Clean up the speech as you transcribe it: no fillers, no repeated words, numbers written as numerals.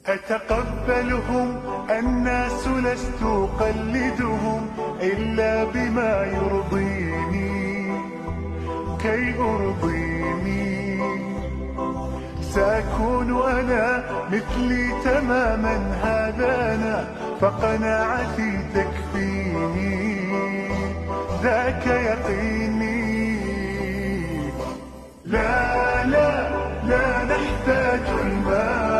أتقبلهم الناس لست أقلدهم إلا بما يرضيني كي أرضيني. سأكون أنا مثلي تماما، هذا أنا فقناعتي تكفيني، ذاك يقيني. لا لا لا نحتاج المال